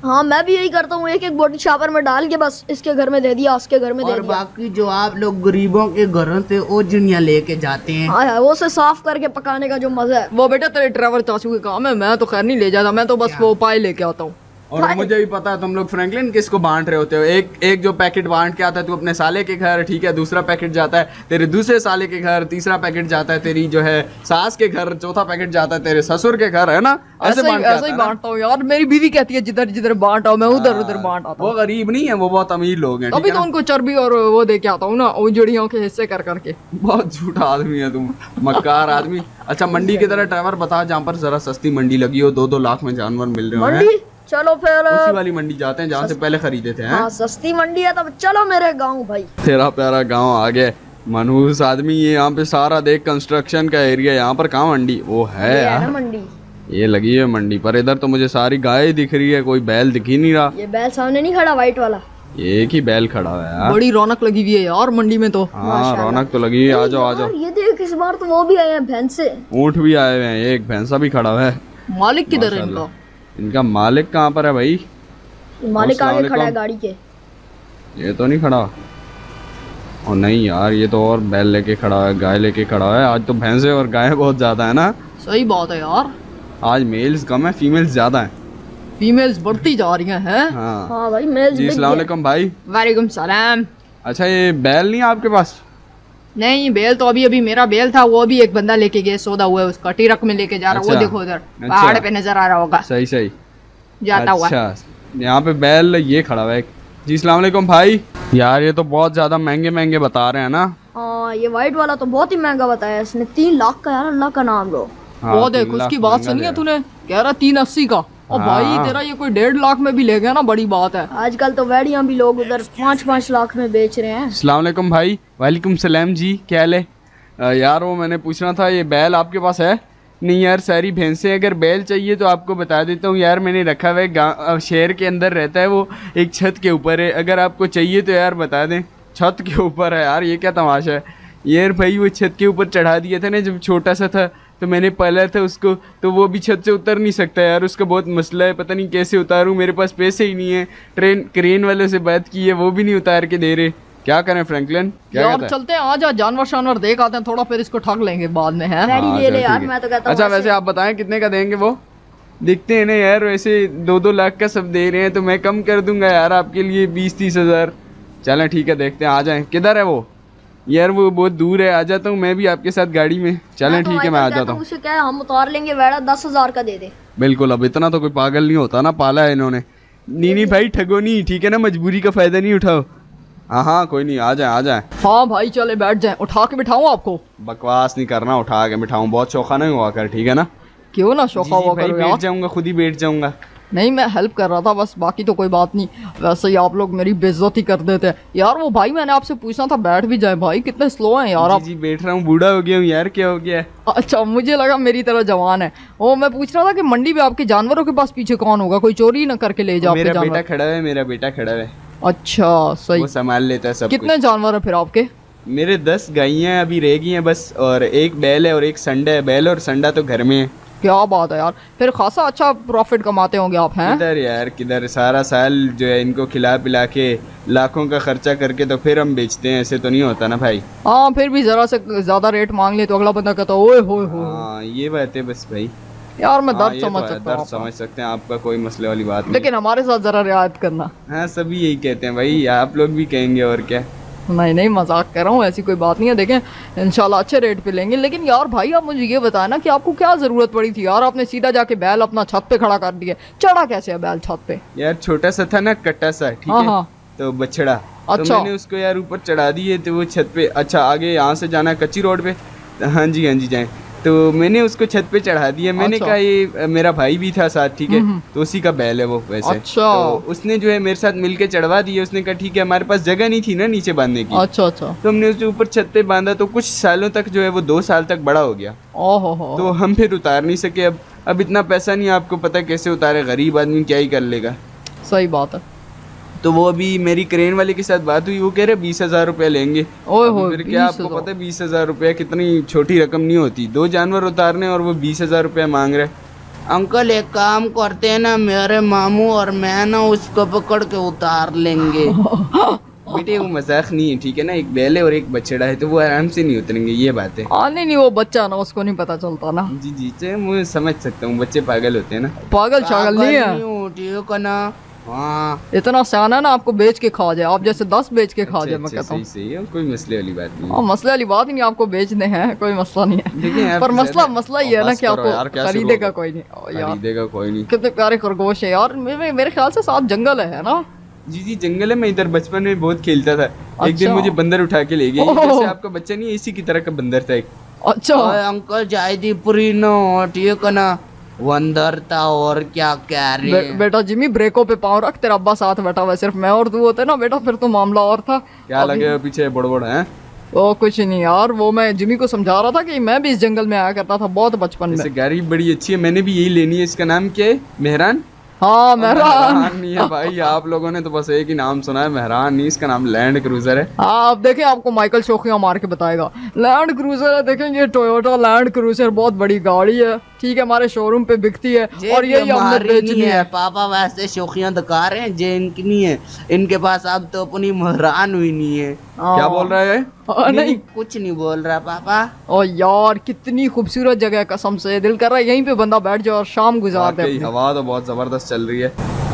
हाँ मैं भी यही करता हूँ, एक एक बोटी छापर में डाल के बस इसके घर में दे दिया, उसके घर में दे और दिया। बाकी जो आप लोग गरीबों के घरों से वो जुनिया लेके जाते हैं। हाँ वो से साफ करके पकाने का जो मजा है। वो बेटा तेरे ड्राइवर चाचू के काम है, मैं तो खैर नहीं ले जाता, मैं तो बस वो पाए लेके आता हूँ। और मुझे भी पता है तुम लोग फ्रैंकलिन किसको बांट रहे होते हो। एक जो पैकेट बांट के आता है तू अपने साले के घर, ठीक है, दूसरा पैकेट जाता है तेरे दूसरे साले के घर, तीसरा पैकेट जाता है तेरी जो है सास के घर, चौथा पैकेट जाता है तेरे ससुर के घर, है ना? ऐसे ऐसे ही बांटता हूँ यार। मेरी बीवी कहती है जिधर जिधर बांटा मैं उधर उधर बांट आता हूँ। वो गरीब नहीं है, वो बहुत अमीर लोग हैं। अभी तो उनको चर्बी और वो दे के आता हूँ ना, उजड़ियों के हिस्से कर करके। बहुत झूठा आदमी है तुम, मक्कार आदमी। अच्छा मंडी की तरह ड्राइवर बता जहाँ पर जरा सस्ती मंडी लगी हो, 2-2 लाख में जानवर मिल रहे हो। चलो फिर उसी वाली मंडी जाते हैं जहाँ से पहले खरीदे थे। हाँ सस्ती मंडी है तब चलो मेरे गाँव भाई। तेरा प्यारा गांव आ गया, मनहूस आदमी। ये यहाँ पे सारा देख कंस्ट्रक्शन का एरिया, यहाँ पर कहाँ मंडी? वो है ये है यार ना मंडी, ये लगी है मंडी पर। इधर तो मुझे सारी गाय दिख रही है, कोई बैल दिख ही नहीं रहा। ये बैल सामने नहीं खड़ा व्हाइट वाला? ये एक ही बैल खड़ा है यार। बड़ी रौनक लगी हुई है यार मंडी में तो। हाँ रौनक तो लगी है। आ जाओ आ जाओ। ये देख इस बार तो वो भी आए हैं भैंसे, ऊँट भी आए हुए हैं, एक भैंसा भी खड़ा है। मालिक किधर है इनका? इनका मालिक कहाँ पर है भाई? मालिक आगे खड़ा है गाड़ी के। ये तो नहीं खड़ा। और नहीं यार ये तो और बैल लेके खड़ा है, गाय लेके खड़ा है। आज तो भैंसे और गाय बहुत ज्यादा है ना? सही बात है यार, आज मेल्स कम है, फीमेल्स ज्यादा है। फीमेल्स बढ़ती जा रही हैं। हाँ हाँ भाई मेल्स जी, अस्सलाम वालेकुम भाई। वालेकुम सलाम। अच्छा ये बैल नहीं है आपके पास? नहीं बेल तो अभी मेरा बेल था, वो भी एक बंदा लेके गया, सौदा हुआ है उसका, ट्रक में लेके जा रहा है। अच्छा, वो देखो उधर पहाड़ पे नजर आ रहा होगा सही सही जाता हुआ। अच्छा यहाँ पे बैल ये खड़ा हुआ है। जी अस्सलाम वालेकुम भाई। यार ये तो बहुत ज्यादा महंगे महंगे बता रहे हैं ना? हाँ ये व्हाइट वाला तो बहुत ही महंगा बताया इसने, 3 लाख का यार, अल्लाह का नाम लो। हाँ, वो देख 3 लाख उसकी बात महंगा सुनी दे है रहा। तूने? कह रहा 380 का। और भाई हाँ। तेरा ये कोई 1.5 लाख में भी ले गया ना, बड़ी बात है। आजकल तो वैड़ियां भी लोग उधर 5-5 लाख में बेच रहे हैं। अस्सलाम वालेकुम भाई। वालेकुम सलाम जी, क्या हाल है? यार वो मैंने पूछना था, ये बैल आपके पास है? नहीं यार सारी भैंसें, अगर बैल चाहिए तो आपको बता देता हूँ यार, मैंने रखा हुआ है गाँव शहर के अंदर रहता है वो, एक छत के ऊपर है। अगर आपको चाहिए तो यार बता दें। छत के ऊपर है यार, ये क्या तमाशा है यार? भाई वो छत के ऊपर चढ़ा दिया था ना जब छोटा सा था, तो मैंने पाला था उसको, तो वो भी छत से उतर नहीं सकता यार, उसका बहुत मसला है, पता नहीं कैसे उतारूँ, मेरे पास पैसे ही नहीं है। क्रेन वाले से बात की है, वो भी नहीं उतार के दे रहे। क्या करें फ्रैंकलिन, क्या यार कहता है? चलते हैं, आजा जानवर शानवर देख आते हैं थोड़ा, फिर इसको ठग लेंगे बाद में है। वैड़ी हाँ, ले चलो ले यार, ठीक है। मैं तो कहता हूँ अच्छा ऐसे। वैसे आप बताएं कितने का देंगे? वो दिखते हैं ना यार वैसे 2-2 लाख का सब दे रहे हैं, तो मैं कम कर दूंगा यार आपके लिए 20-30 हज़ार। चलें ठीक है, देखते हैं, आ जाएं। किधर है वो? यार वो बहुत दूर है, आ जाता हूँ मैं भी आपके साथ गाड़ी में। चलें ठीक है, मैं आ जाता हूँ। उसे क्या है, हम उतार लेंगे, वैड़ा 10,000 का दे दे। बिल्कुल, अब इतना तो कोई पागल नहीं होता ना, पाला है इन्होंने। नहीं भाई ठगो नहीं, ठीक है ना, मजबूरी का फायदा नहीं उठाओ। हाँ हाँ कोई नहीं, आ जाए आ जाए। हाँ भाई चले बैठ जाए, उठा के बिठाऊं आपको? बकवास नहीं करना, उठा के बिठाऊं, बहुत शौका नहीं हुआ कर, ठीक है ना? क्यों ना शौका हुआ भाई करो बैठ यार। जाऊंगा, खुद ही बैठ जाऊंगा। नहीं मैं हेल्प कर रहा था बस, बाकी तो कोई बात नहीं। वैसे ही आप लोग मेरी बेइज्जती कर देते हैं यार। वो भाई मैंने आपसे पूछना था, बैठ भी जाए भाई, कितने स्लो हैं यार आप। जी बैठ रहा हूँ, बूढ़ा हो गया हूँ यार, क्या हो गया है? अच्छा मुझे लगा मेरी तरह जवान है। वो मैं पूछ रहा था कि मंडी में आपके जानवरों के पास पीछे कौन होगा, कोई चोरी ना करके ले जाए आपके मेरा बेटा जानवर? खड़ा है, मेरा बेटा खड़ा है, अच्छा सही। वो संभाल लेता है सब कितने जानवर है फिर आपके? कुछ। मेरे 10 गायें अभी रह गई हैं बस, और एक बैल है और एक संडा है। बैल और संडा तो घर में है। क्या बात है यार, फिर खासा अच्छा प्रॉफिट कमाते होंगे आप हैं? किधर यार किधर, सारा साल जो है इनको खिला पिला के लाखों का खर्चा करके तो फिर हम बेचते हैं, ऐसे तो नहीं होता ना भाई। हाँ फिर भी जरा से ज्यादा रेट मांग ले तो अगला बंदा कहता ओए होए होए। हाँ ये बात है बस भाई। यार मैं हाँ, दर्द ये तो समझ है, सकता हूँ दर्द आपका। समझ सकते हैं आपका, कोई मसले वाली बात नहीं। लेकिन हमारे साथ जरा रियायत करना। हाँ सभी यही कहते हैं भाई, आप लोग भी कहेंगे और क्या। नहीं नहीं मजाक कर रहा हूँ, ऐसी कोई बात नहीं है। देखें इंशाल्लाह अच्छे रेट पे लेंगे। लेकिन यार भाई आप मुझे ये बताना कि आपको क्या जरूरत पड़ी थी यार, आपने सीधा जाके बैल अपना छत पे खड़ा कर दिया। चढ़ा कैसे है बैल छत पे? यार छोटा सा था ना, कट्टा सा, ठीक हाँ, है, हाँ। तो बछड़ा, तो अच्छा। मैंने उसको यार ऊपर चढ़ा दिए, तो वो छत पे, अच्छा आगे यहाँ से जाना है कच्ची रोड पे, हाँ जी जाएं, तो मैंने उसको छत पे चढ़ा दिया। मैंने अच्छा। कहा ये मेरा भाई भी था साथ, ठीक है, तो उसी का बैल है वो वैसे। अच्छा। तो उसने जो है मेरे साथ मिलके चढ़वा दिए। उसने कहा ठीक है, हमारे पास जगह नहीं थी ना नीचे बांधने की, अच्छा अच्छा। तो हमने उसे ऊपर छत पे बांधा। तो कुछ सालों तक जो है वो 2 साल तक बड़ा हो गया, ओहो हो। तो हम फिर उतार नहीं सके। अब इतना पैसा नहीं, आपको पता है कैसे उतारे, गरीब आदमी क्या ही कर लेगा। सही बात है। तो वो अभी मेरी क्रेन वाले के साथ बात हुई, वो कह रहे 20,000 रुपये लेंगे। ओए अभी होए, फिर क्या, आपको 20,000? पता है 20,000 रुपये कितनी छोटी रकम नहीं होती, 2 जानवर उतारने और वो 20,000 रुपये मांग रहे। अंकल एक काम करते हैं ना, मेरे मामू और मैं ना उसको पकड़ के उतार लेंगे। बेटे वो मजाक नहीं है, ठीक है ना, एक बैल है और एक बछड़ा है तो वो आराम से नहीं उतरेंगे, ये बात है। नहीं वो बच्चा ना, उसको नहीं पता चलता ना। जी जी जी, मैं समझ सकता हूँ, बच्चे पागल होते हैं ना। पागल शागल नहीं है, ठीक है ना। हाँ इतना सियाना ना आपको बेच के खा जाए, आप जैसे 10 बेच के खा जाए। मैं कहता हूँ सही है, कोई मसले वाली बात नहीं हाँ, मसले वाली बात ही नहीं, आपको बेचने हैं, कोई मसला नहीं है। देखिए पर मसला ये है ना कि आपको खरीदेगा कोई नहीं यार, खरीदेगा कोई नहीं। कितने प्यारे खरगोश है यार, मेरे ख्याल से साथ जंगल है ना। जी जी जंगल है, मैं इधर बचपन में बहुत खेलता था। एक दिन अच्छा। मुझे बंदर उठा के ले गया, ये जैसे आपका बच्चा नहीं, इसी की तरह का बंदर था एक। अच्छा अंकल जायदीपुरी नो, ठीक है ना, वंदर था और क्या कह रहे हैं। बेटा जिमी ब्रेकों पे पाँव रख, तेरा अब्बा साथ बैठा हुआ है, सिर्फ मैं और तू होते ना बेटा, फिर तो मामला और था। क्या लगे पीछे बड़बड़ है? ओ कुछ नहीं यार, वो मैं जिमी को समझा रहा था कि मैं भी इस जंगल में आया करता था बहुत बचपन में। जैसे गाड़ी बड़ी अच्छी है, मैंने भी यही लेनी है। इसका नाम क्या है? मेहरान? हाँ मेहरान नहीं है भाई, आप लोगों ने तो बस एक ही नाम सुना है, मेहरान नहीं, इसका नाम लैंड क्रूजर है। हाँ अब देखें, आपको माइकल शोखिया मार के बताएगा। लैंड क्रूजर है, देखें ये टोयोटा लैंड क्रूजर बहुत बड़ी गाड़ी है, ठीक है, हमारे शोरूम पे बिकती है और यही हमने बेचनी है। पापा वैसे शौकियां दिखा रहे हैं, जे इनकी नहीं है, इनके पास अब तो अपनी मेहरान हुई नहीं है। क्या बोल रहा है? नहीं कुछ नहीं बोल रहा पापा। ओ यार कितनी खूबसूरत जगह है, कसम से दिल कर रहा है यहीं पे बंदा बैठ जाए और शाम गुजार दे। हवा तो बहुत जबरदस्त चल रही है।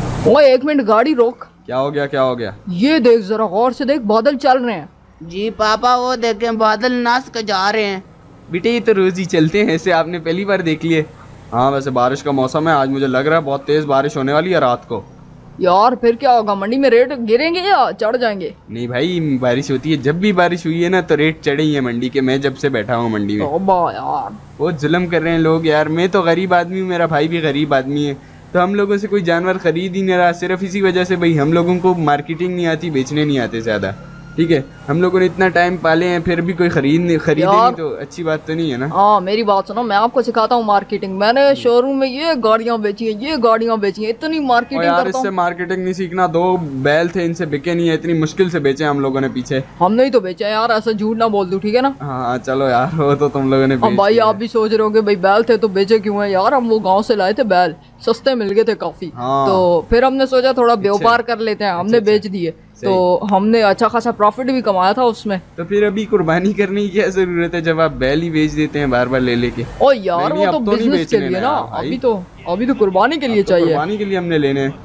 ओ एक मिनट, गाड़ी रोक। क्या हो गया? क्या हो गया? ये देख जरा गौर से देख, बादल चल रहे हैं। जी पापा वो देखें, बादल नाच के जा रहे हैं। बेटे ये तो रोज ही चलते हैं ऐसे, आपने पहली बार देख लिए? हाँ वैसे बारिश का मौसम है, आज मुझे लग रहा है बहुत तेज बारिश होने वाली है रात को। यार फिर क्या होगा, मंडी में रेट गिरेंगे या चढ़ जाएंगे? नहीं भाई, बारिश होती है, जब भी बारिश हुई है ना तो रेट चढ़े ही है मंडी के। मैं जब से बैठा हूँ मंडी में, यार बहुत जुल्म कर रहे हैं लोग यार। मैं तो गरीब आदमी हूँ, मेरा भाई भी गरीब आदमी है, तो हम लोगों से कोई जानवर खरीद ही नहीं रहा, सिर्फ इसी वजह से भाई हम लोगों को मार्केटिंग नहीं आती, बेचने नहीं आते ज़्यादा, ठीक है। हम लोगों ने इतना टाइम पाले हैं, फिर भी कोई खरीदे नहीं तो अच्छी बात तो नहीं है ना। हाँ मेरी बात सुनो, मैं आपको सिखाता हूँ मार्केटिंग। मैंने शोरूम में ये गाड़ियाँ बेची है, ये गाड़ियाँ बेची है, इतनी मार्केटिंग यार करता हूँ। इससे मार्केटिंग नहीं सीखना, 2 बैल थे इनसे बिके नहीं है, इतनी मुश्किल से बेचे हम लोगों ने पीछे। हमने ही तो बेचा है यार, ऐसा झूठ ना बोल दूं, ठीक है ना। हाँ चलो यार, वो तो तुम लोगों ने अब भाई आप भी सोच रहे होगे भाई बैल थे तो बेचे क्यों है यार, हम वो गाँव से लाए थे बैल, सस्ते मिल गए थे काफी। हाँ। तो फिर हमने सोचा थोड़ा व्यापार कर लेते हैं, हमने बेच दिए, तो हमने अच्छा खासा प्रॉफिट भी कमाया था उसमें। तो फिर अभी कुर्बानी करने की क्या जरूरत है जब आप बैल ही बेच देते हैं बार बार ले लेके? ओ यार वो तो बिजनेस के लिए ना, अभी तो कुर्बानी के लिए चाहिए। कुर्बानी के लिए हमने लेने हैं।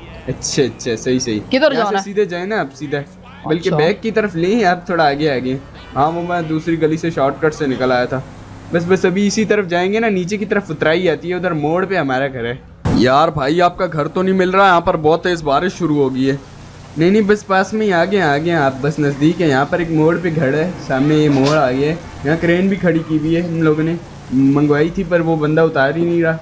अच्छा सही। किधर जाना है? सीधे जाए ना आप, सीधा, बल्कि बैक की तरफ ले आप, थोड़ा आगे। हाँ वो मैं दूसरी गली से शॉर्टकट से निकल आया था। बस अभी इसी तरफ जाएंगे ना, नीचे की तरफ उतराई आती है, उधर मोड़ पे हमारा घर है। यार भाई आपका घर तो नहीं मिल रहा, यहाँ पर बहुत तेज बारिश शुरू हो गई है। नहीं बस पास में ही आ गए आप, बस नज़दीक है। यहाँ पर एक मोड़ पे घर है, सामने ये मोड़ आ गया है। यहाँ क्रेन भी खड़ी की हुई है, हम लोगों ने मंगवाई थी पर वो बंदा उतार ही नहीं रहा।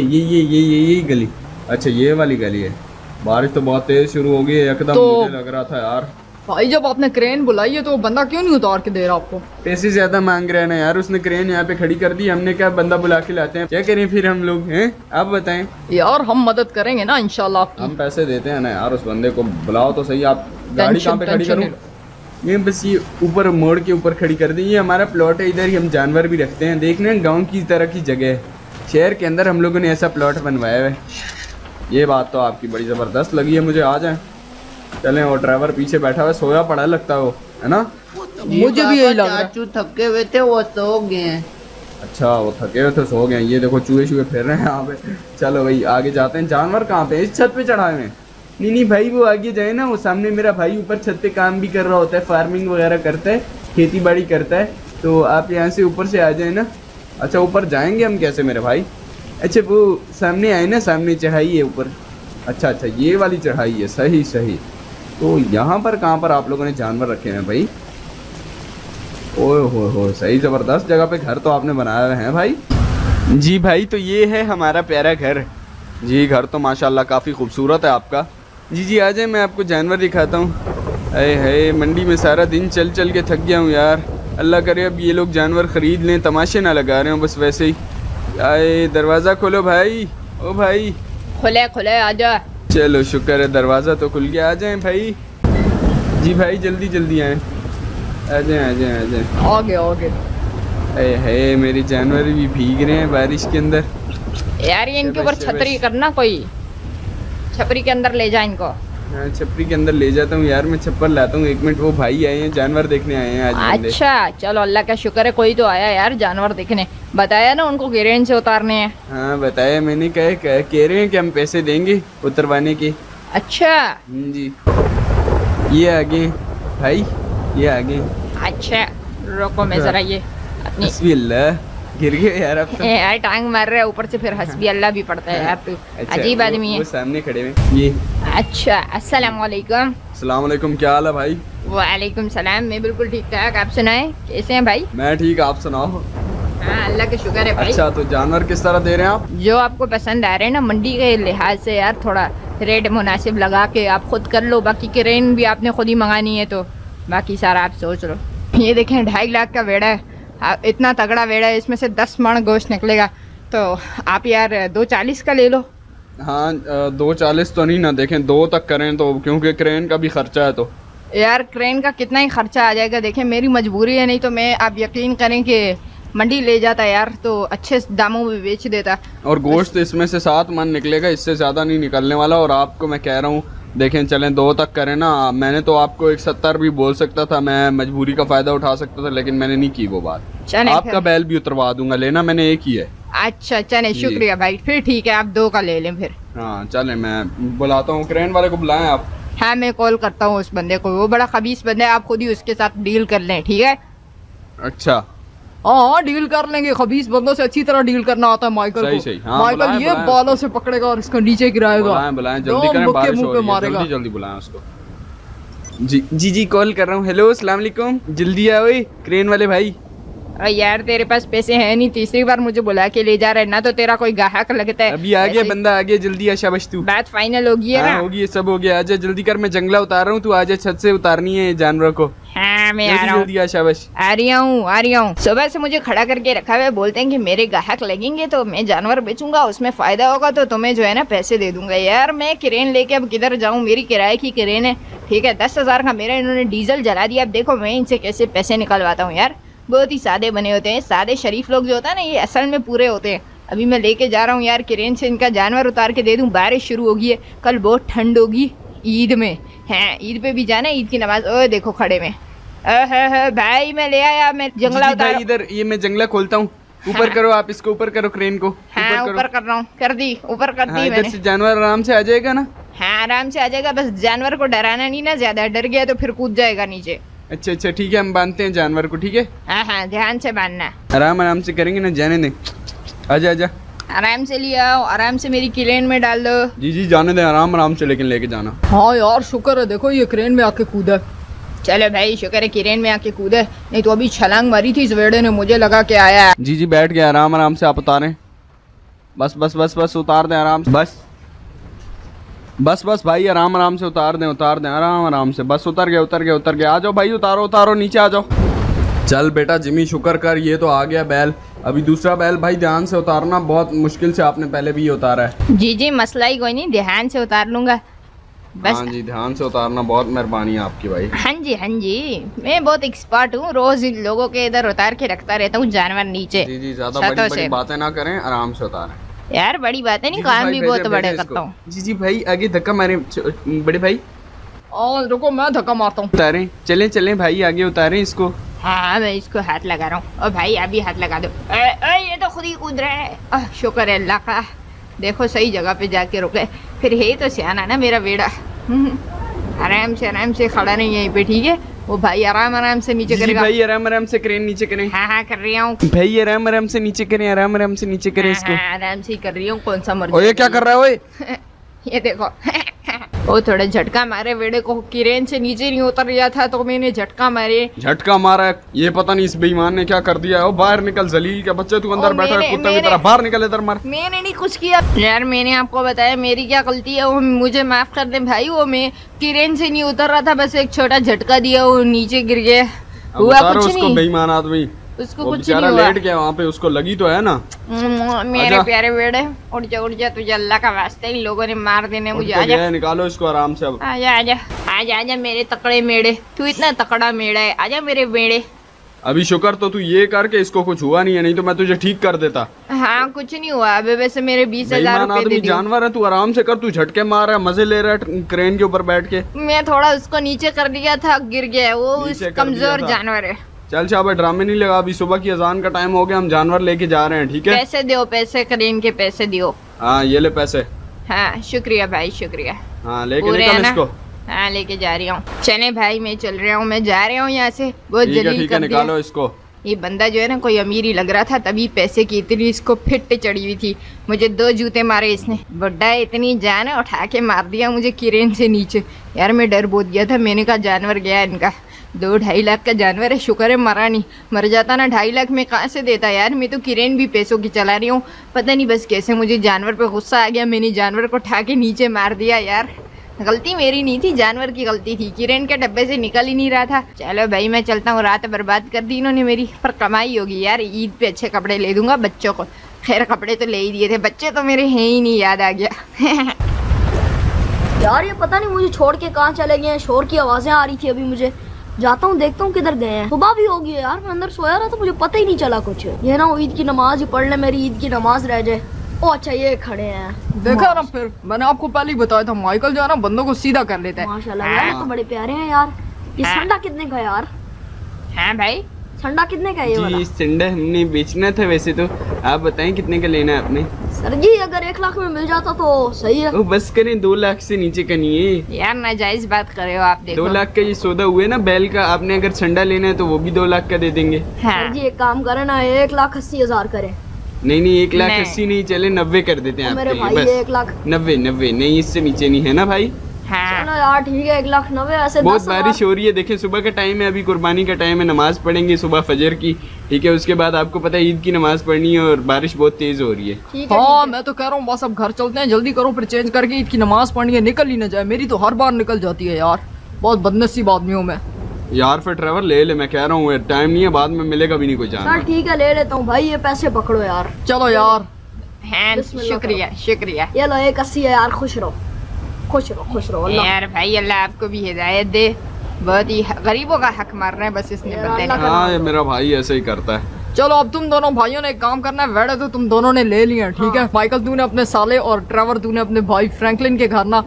ये गली, अच्छा ये वाली गली है। बारिश तो बहुत तेज शुरू हो गई है एकदम, मुझे लग रहा था यार। भाई जब आपने क्रेन बुलाई है तो वो बंदा क्यों नहीं उतार के दे रहा आपको? पैसे ज्यादा मांग रहे हैं ना यार, उसने क्रेन यहाँ पे खड़ी कर दी, हमने क्या बंदा बुला के लाते हैं, क्या करें फिर हम लोग हैं? आप बताएं। यार हम मदद करेंगे ना इंशाल्लाह आपकी। हम पैसे देते हैं ना यार, उस बंदे को बुलाओ तो सही। आप गाड़ी कहाँ पे खड़ी करूँ? ये बस ये ऊपर मोड़ के ऊपर खड़ी कर दी, ये हमारा प्लॉट है, इधर ही हम जानवर भी रखते हैं। देखने गाँव की तरह की जगह है, शहर के अंदर हम लोगों ने ऐसा प्लॉट बनवाया है। ये बात तो आपकी बड़ी ज़बरदस्त लगी है मुझे। आ जाए चलें, और ड्राइवर पीछे बैठा हुआ सोया पड़ा लगता हो, है ना? मुझे भी यही लग रहा है। चाचू थके हुए थे, वो सो गए हैं। अच्छा वो थके हुए थे, सो गए। ये देखो चूहे फिर रहे हैं यहाँ पे। चलो भाई आगे जाते हैं। जानवर कहाँ पे? इस छत पे चढ़ाए हुए हैं। नहीं भाई वो आगे जाए ना, वो सामने मेरा भाई ऊपर छत पे काम भी कर रहा होता है, फार्मिंग वगैरह करता है, खेती बाड़ी करता है। तो आप यहाँ से ऊपर से आ जाए ना। अच्छा ऊपर जाएंगे हम कैसे मेरे भाई? अच्छा वो सामने आए ना, सामने चढ़ाई है ऊपर। अच्छा ये वाली चढ़ाई है, सही। तो यहाँ पर कहाँ पर आप लोगों ने जानवर रखे हैं भाई? ओए हो सही ज़बरदस्त जगह पे घर तो आपने बनाया हुआ है भाई। जी भाई तो ये है हमारा प्यारा घर। जी घर तो माशाल्लाह काफ़ी खूबसूरत है आपका। जी आ जाए, मैं आपको जानवर दिखाता हूँ। अरे मंडी में सारा दिन चल के थक गया हूँ यार। अल्लाह करे अब ये लोग जानवर ख़रीद लें, तमाशे ना लगा रहे हो बस वैसे ही। आए दरवाज़ा खोलो भाई, ओ भाई। खुले आजा। चलो शुक्र है दरवाज़ा तो खुल गया। आ जाएं भाई। जी भाई जल्दी आएँ, आ जाएं। आगे है मेरे जानवर भी भीग रहे हैं बारिश के अंदर। यार ये इनके ऊपर छतरी करना, कोई छपरी के अंदर ले जा इनको। हाँ, छपरी के अंदर ले जाता हूँ यार, मैं छप्पर लाता हूँ। 1 मिनट, वो भाई आए हैं, जानवर देखने आए हैं आज। अच्छा चलो, अल्लाह का शुक्र है कोई तो आया यार जानवर देखने। बताया ना उनको क्रेन से उतारने हैं। हाँ बताया मैंने, कह रहे हैं कि हम पैसे देंगे उतरवाने के। अच्छा जी, ये आगे भाई, ये आगे। अच्छा रोको, मैं जरा ये अपनी बिस्मिल्लाह, गिर गए यार अब तो। यार टांग मार रहा है ऊपर से, फिर हस्बी अल्लाह भी पड़ता है यार, तू अजीब आदमी है। वो सामने खड़े हैं ये। अच्छा अस्सलाम वालेकुम। अस्सलाम वालेकुम, क्या हाल है भाई? वालेकुम सलाम, मैं बिल्कुल ठीक ठाक, आप सुनाए कैसे हैं भाई? मैं ठीक, आप सुनाओ? हाँ अल्लाह का शुक्र है भाई। अच्छा, तो जानवर किस तरह दे रहे हैं आप? जो आपको पसंद आ रहे हैं ना, मंडी के लिहाज से यार थोड़ा रेट मुनासिब लगा के आप खुद कर लो। बाकी क्रेन भी आपने खुद ही मंगानी है, तो बाकी सारा आप सोच लो। ये देखें 2.5 लाख का वेड़ा है, इतना तगड़ा वेड़ा है, इसमें से 10 मण गोश्त निकलेगा। तो आप यार 240 का ले लो। हाँ 240 तो नहीं ना, देखें 2 तक करें तो, क्योंकि क्रेन का भी खर्चा है। तो यार क्रेन का कितना ही खर्चा आ जाएगा, देखें मेरी मजबूरी है, नहीं तो मैं आप यकीन करें कि मंडी ले जाता यार तो अच्छे दामों में बेच देता। और गोश्त इसमें से 7 मन निकलेगा, इससे ज़्यादा नहीं निकलने वाला। और आपको मैं कह रहा हूँ, देखें चलें 2 तक करें ना। मैंने तो आपको 170 भी बोल सकता था, मैं मजबूरी का फ़ायदा उठा सकता था, लेकिन मैंने नहीं की वो बात। आपका बैल भी उतरवा दूंगा, लेना मैंने एक ही है। अच्छा चले, शुक्रिया भाई, फिर ठीक है आप 2 का ले लें फिर। हाँ चलें, मैं बुलाता हूँ, क्रेन वाले को बुलाएं आप। हाँ मैं कॉल करता हूँ उस बंदे को, वो बड़ा खबीस बंदा है, आप खुद ही उसके साथ डील कर लें, ठीक है? अच्छा हाँ डील कर लेंगे, खबीस बंदों से अच्छी तरह डील करना आता है माइकल को। सही। हाँ, माइकल ये बालों से पकड़ेगा और इसको नीचे गिराएगा। बुलाएं जल्दी करें, बारिश हो रही है, जल्दी बुलाएं उसको। जी कॉल कर रहा हूँ। हेलो अस्सलाम वालेकुम, जल्दी आओ क्रेन वाले भाई। और यार तेरे पास पैसे हैं नहीं, तीसरी बार मुझे बुला के ले जा रहा है ना, तो तेरा कोई गाहक लगता है। अभी आ गया बंदा, आ गया, जल्दी आ शाबाश तू। बात फाइनल होगी है ना? होगी, सब हो गया। आजा जल्दी कर, मैं जंगला उतार रहा हूँ, तू आजा, छत से उतारनी है जानवर को। हाँ मैं आ रहा हूँ, जल्दी आ शाबाश। आ रही हूँ। सुबह से मुझे खड़ा करके रखा हुआ है, बोलते हैं कि मेरे ग्राहक लगेंगे तो मैं जानवर बेचूंगा, उसमें फायदा होगा तो तुम्हें जो है ना पैसे दे दूंगा। यार मैं क्रेन लेके अब किधर जाऊँ, मेरी किराए की क्रेन है, ठीक है, 10,000 का मेरा, इन्होंने डीजल जला दिया। अब देखो मैं इनसे कैसे पैसे निकलवाता हूँ यार। बहुत ही सादे बने होते हैं, सादे शरीफ लोग जो होता है ना, ये असल में पूरे होते हैं। अभी मैं लेके जा रहा हूँ यार क्रेन से, इनका जानवर उतार के दे दूँ। बारिश शुरू होगी है, कल बहुत ठंड होगी ईद में, हैं ईद पे भी जाना है, ईद की नमाज। ओए देखो खड़े में, भाई मैं ले आया, मैं जंगला उतार। इधर ये मैं जंगला खोलता हूँ, ऊपर करो आप इसको, ऊपर करो क्रेन को। हाँ ऊपर कर रहा हूँ, कर दी, ऊपर कर दी मैंने। से जानवर आराम से आ जाएगा ना? हाँ आराम से आ जाएगा, बस जानवर को डराना नहीं ना ज्यादा, डर गया तो फिर कूद जाएगा नीचे। अच्छा ठीक है, हम बांधते हैं जानवर को, ठीक है? हाँ ध्यान से बांधना, आराम से करेंगे ना, जाने दे। आजा आराम से ले आओ, आराम से मेरी क्रेन में डाल दो। जी जाने दे, आराम से, लेकिन लेके जाना। हाँ यार शुक्र है, देखो ये क्रेन में आके कूदा। चलो भाई शुक्र है क्रेन में आके कूदा, नहीं तो अभी छलांग मारी थी इस वेड़े ने, मुझे लगा के आया। जी बैठ गया, आराम से आप उतारें, बस उतार दें आराम से, बस भाई आराम से उतार दें आराम से, बस उतर गया। आ जाओ भाई, उतारो नीचे आ जाओ। चल बेटा जिमी, शुक्र कर, ये तो आ गया बैल। अभी दूसरा बैल भाई ध्यान से उतारना, बहुत मुश्किल से आपने पहले भी उतारा है। जी मसला ही कोई नहीं, ध्यान से उतार लूंगा बस। हाँ जी ध्यान से उतारना, बहुत मेहरबानी है आपकी भाई। हाँ जी मैं बहुत एक्सपर्ट हूँ, रोज इन लोगों के इधर उतार के रखता रहता हूँ जानवर नीचे। जी ज्यादा बड़ी बातें ना करें, आराम से उतारें यार। बड़ी बातें नहीं, काम भी बहुत बड़े करता हूँ। जी भाई आगे धक्का मारे बड़े भाई। और रुको मैं धक्का मारता हूँ। उतारें, चलें भाई, आगे उतारें इसको। हाँ मैं इसको हाथ लगा रहा हूँ। और भाई आप भी हाथ लगा दो। ये तो खुद ही कूद रहा है, शुक्र है अल्लाह का, देखो सही जगह पे जाके रुके। फिर है तो सियाना ना मेरा बेड़ा। आराम से खड़ा नहीं यहीं पे, ठीक है? वो भाई आराम से नीचे करेगा। भाई आराम से क्रेन नीचे करें। हाँ कर रही हूँ भाई, आराम से नीचे करें, आराम से नीचे करें इसको। आराम से ही कर रही हूँ, कौन सा मर्जी। ओए क्या कर रहा है ओए? ये देखो वो थोड़ा झटका मारे वेड़े को, क्रेन से नीचे नहीं उतर गया था तो मैंने झटका मारा है। ये पता नहीं इस बेईमान ने क्या कर दिया है। बाहर निकल जलील का बच्चा, तू अंदर बैठा है कुत्ते की तरह, बाहर निकल, इधर मार। मैंने नहीं कुछ किया यार, मैंने आपको बताया मेरी क्या गलती है, वो मुझे माफ कर दे भाई। वो मैं क्रेन से नहीं उतर रहा था, बस एक छोटा झटका दिया, वो नीचे गिर गया, हुआ कुछ नहीं। बेईमान आदमी, उसको कुछ नहीं हुआ। लेट गया वहाँ पे, उसको लगी तो है ना। मेरे प्यारे बेड़े उठ जा तुझे अल्लाह का वास्ते, इन लोगों ने मार देने मुझे। आजा निकालो इसको आराम से। अब आजा मेरे तकड़े मेड़े, तू इतना तकड़ा मेड़ा है, आजा मेरे बेड़े। अभी शुक्र तो तू ये कर के इसको कुछ हुआ नहीं है, नहीं तो मैं तुझे ठीक कर देता। हाँ कुछ नहीं हुआ। अभी वैसे मेरे 20,000 रुपए दे दिए। जानवर है तू, आराम से कर, तू झटके मार रहा है, मजे ले रहा है क्रेन के ऊपर बैठ के। मैं थोड़ा उसको नीचे कर दिया था, गिर गया वो, कमजोर जानवर है। चल शाबाश, ड्रामे नहीं लगा, अभी सुबह की अजान का टाइम हो गया, हम जानवर लेके जा रहे हैं, ठीक है? पैसे दो, पैसे क्रेन के पैसे दियो। हाँ ये ले पैसे। हाँ शुक्रिया भाई, शुक्रिया। हाँ लेके निकल इसको। हाँ लेके जा रही हूँ। चले भाई मैं चल रहा हूँ, मैं जा रहा हूँ यहाँ से। बहुत जल्दी ठीक है, निकालो इसको। ये बंदा जो है ना कोई अमीर ही लग रहा था, तभी पैसे की इतनी इसको फिट चढ़ी हुई थी। मुझे 2 जूते मारे इसने, बड्डा इतनी जान है, उठा के मार दिया मुझे क्रेन से नीचे। यार मैं डर बहुत गया था, मैंने कहा जानवर गया इनका। 2-2.5 लाख का जानवर है, शुक्र है मरा नहीं। मर जाता ना 2.5 लाख में कहाँ से देता यार। मैं तो क्रेन भी पैसों की चला रही हूँ, पता नहीं बस कैसे मुझे जानवर पे गुस्सा आ गया, मैंने जानवर को उठा के नीचे मार दिया। यार गलती मेरी नहीं थी, जानवर की गलती थी, क्रेन के डब्बे से निकल ही नहीं रहा था। चलो भाई मैं चलता हूँ, रात बर्बाद कर दी इन्होंने मेरी, पर कमाई होगी यार। ईद पे अच्छे कपड़े ले दूंगा बच्चों को। खैर कपड़े तो ले ही दिए थे, बच्चे तो मेरे हैं ही नहीं, याद आ गया। यार ये पता नहीं मुझे छोड़ के कहाँ चले गए हैं, शोर की आवाजें आ रही थी अभी। मुझे जाता हूँ देखता हूँ किधर गए हैं। सुबह भी होगी यार, मैं अंदर सोया रहा था, मुझे पता ही नहीं चला कुछ। ये ना ईद की नमाज ही पढ़ ले, मेरी ईद की नमाज रह जाए। ओ अच्छा ये खड़े हैं, देखा ना, फिर मैंने आपको पहले ही बताया था माइकल जो है ना बंदों को सीधा कर लेता है। माशाल्लाह यार, ये तो बड़े प्यारे हैं यार। ये संडा कितने का यार? हाँ भाई संडा कितने का ये वाला? जी संडा हमने बेचना था वैसे तो, आप बताएं कितने का लेना है आपने? सर जी अगर 1 लाख में मिल जाता तो सही है। बस करें, 2 लाख से नीचे का नहीं है यार, नाजायज बात कर रहे हो आप। देखो 2 लाख का ये सौदा हुए ना बैल का, आपने अगर संडा लेना है तो वो भी 2 लाख का दे देंगे। हाँ। सर जी एक काम करें ना, 1,80,000 करें। नहीं 1,80,000 नहीं, चले 90 कर देते हैं मेरे आपके भाई लिए, बस 1,90,000 नहीं, इससे नीचे नहीं है ना भाई। हाँ। चलो यार ठीक है, 1,90,000 ऐसे। बहुत बारिश हो रही है, देखें सुबह का टाइम है, अभी कुर्बानी का टाइम है, नमाज पढ़ेंगे सुबह फजर की, ठीक है? उसके बाद आपको पता है ईद की नमाज पढ़नी है और बारिश बहुत तेज हो रही है। हाँ मैं तो कह रहा हूँ बस अब घर चलते हैं, जल्दी करो फिर चेंज करके ईद की नमाज पढ़नी है, निकल ही ना जाए। मेरी तो हर बार निकल जाती है यार, बहुत बदनसीब आदमी हूँ मैं यार। फिर ड्राइवर ले ले, मैं कह रहा हूँ टाइम नहीं है, बाद में मिलेगा भी नहीं कोई जाना। ठीक है ले लेता हूँ भाई, ये पैसे पकड़ो यार। चलो यार। हाँ शुक्रिया शुक्रिया। ये लो 1,80,000 है यार, खुश रहो खुश रहो खुश रहो। यार भाई अल्लाह आपको भी हिदायत दे, बहुत ही गरीबों का हक मार रहा है बस इसने बंदे ने। हाँ ये मेरा भाई ऐसे ही करता है। चलो अब तुम दोनों भाइयों ने एक काम करना है, वेड़े तो तुम दोनों ने ले लिए ठीक है? माइकल तूने अपने साले और ट्रेवर तूने अपने भाई फ्रैंकलिन के घर ना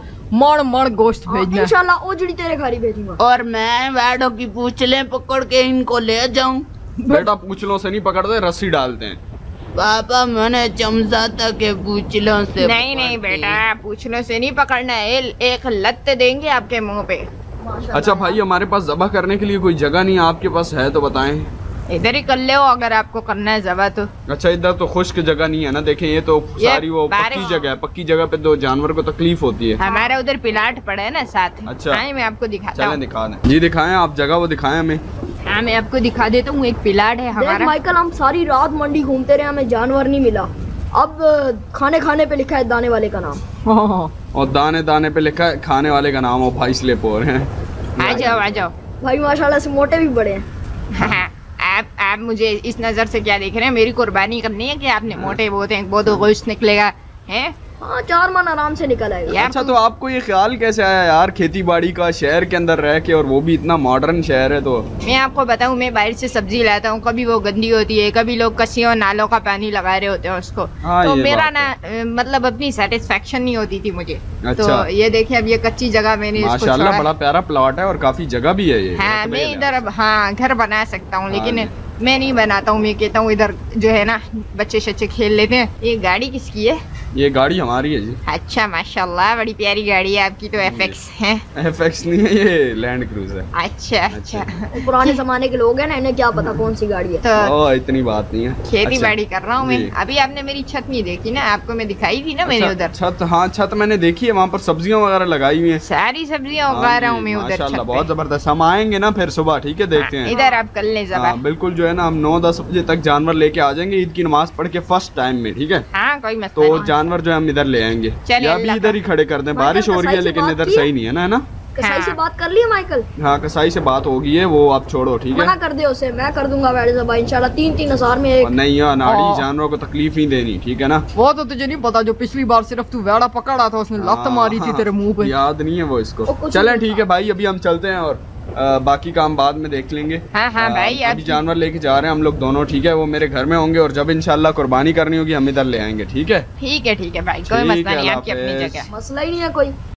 मण गोश्त भेजना है। इंशाल्लाह ओजड़ी तेरे घर ही भेजूंगा। और मैं वेड़ों की पूंछलें पकड़ के इनको ले जाऊं। बेटा पूछलों से नहीं पकड़ते, रस्सी डालते हैं। पापा मैंने चमचा था के पूंछलों से नहीं बेटा, पूछलों से नहीं पकड़ना है, एक लत देंगे आपके मुंह पे। अच्छा भाई हमारे पास ज़बह करने के लिए कोई जगह नहीं है, आपके पास है तो बताएं। इधर ही कर ले अगर आपको करना है ज़बह तो। अच्छा इधर तो खुश्क जगह नहीं है ना, देखें ये तो सारी वो पक्की जगह है, पक्की जगह पे तो जानवर को तकलीफ होती है। हमारे उधर पिलाट पड़ा है ना साथ। अच्छा मैं आपको दिखाता हूँ। दिखा दें जी, दिखाएं आप जगह, वो दिखाएं हमें। हाँ मैं आपको दिखा देता हूँ, एक पिलाट है हमारा। माइकल हम सारी रात मंडी घूमते रहे, हमें जानवर नहीं मिला। अब खाने पे लिखा है दाने वाले का नाम, और दाने दाने पे लिखा है खाने वाले का नाम, और भाई स्लिप हो रहे हैं। आ जाओ भाई माशाल्लाह से मोटे भी बड़े हैं। आप मुझे इस नजर से क्या देख रहे हैं? मेरी कुर्बानी करनी है कि आपने मोटे बहुत गोश्त निकलेगा हैं? हाँ 4 मन आराम से निकल आएगा। अच्छा तो आपको ये ख्याल कैसे आया यार खेती बाड़ी का, शहर के अंदर रह के, और वो भी इतना मॉडर्न शहर है? तो मैं आपको बताऊं, मैं बाहर से सब्जी लाता हूँ, कभी वो गंदी होती है, कभी लोग कसियों नालों का पानी लगा रहे होते हैं उसको। तो मेरा ना मतलब अपनी सेटिस्फेक्शन नहीं होती थी मुझे। अच्छा। तो ये देखिए अब ये कच्ची जगह मैंने माशाल्लाह बड़ा प्यारा प्लॉट है और काफी जगह भी है ये। हाँ मैं इधर अब घर बना सकता हूँ, लेकिन मैं नहीं बनाता हूँ। मैं कहता हूँ इधर जो है ना बच्चे शच्चे खेल लेते हैं। ये गाड़ी किसकी है? ये गाड़ी हमारी है जी। अच्छा माशाल्लाह बड़ी प्यारी गाड़ी है आपकी। तो FX है? FX नहीं है, ये लैंड क्रूज है। अच्छा। पुराने जमाने के लोग हैं ना, इन्हें क्या पता कौन सी गाड़ी है। तो इतनी बात नहीं है, खेती बाड़ी कर रहा हूँ मैं। अभी आपने मेरी छत नहीं देखी ना, आपको मैं दिखाई थी ना मेरे उधर छत। हाँ छत मैंने देखी है, वहाँ पर सब्जियाँ वगैरह लगाई हुई है, सारी सब्जियाँ उगा रहा हूँ मैं उधर छत पे। बहुत जबरदस्त। हम आएंगे ना फिर सुबह, ठीक है? देखते हैं इधर आप कर ले ज़बह। बिल्कुल जो है ना, हम 9-10 बजे तक जानवर लेके आ जाएंगे ईद की नमाज पढ़ के फर्स्ट टाइम में, ठीक है? हाँ कोई मसला नहीं। तो जानवर जो है हम इधर ले आएंगे, या भी इधर ही खड़े कर दें। बारिश हो रही है लेकिन इधर सही नहीं है ना, है ना? कसाई से बात कर ली है माइकल? हाँ कसाई से बात होगी है, वो आप छोड़ो, ठीक है? मना कर दे उसे, मैं कर दूंगा वेड़े ज़बह इंशाल्लाह 3-3 हज़ार में एक। नहीं अनाड़ी जानवरों को तकलीफ नहीं देनी, ठीक है ना? वो तो तुझे नहीं पता, जो पिछली बार सिर्फ तू वेड़ा पकड़ा था उसने लत मारी थी तेरे मुंह पे, याद नहीं है वो इसको। चलें ठीक है भाई, अभी हम चलते हैं और बाकी काम बाद में देख लेंगे। हाँ हाँ भाई, अभी जानवर लेके जा रहे हैं हम लोग दोनों, ठीक है। वो मेरे घर में होंगे और जब इंशाल्लाह कुर्बानी करनी होगी हम इधर ले आएंगे, ठीक है। ठीक है भाई, कोई मसला नहीं, आपकी अपनी जगह। मसला ही नहीं है कोई।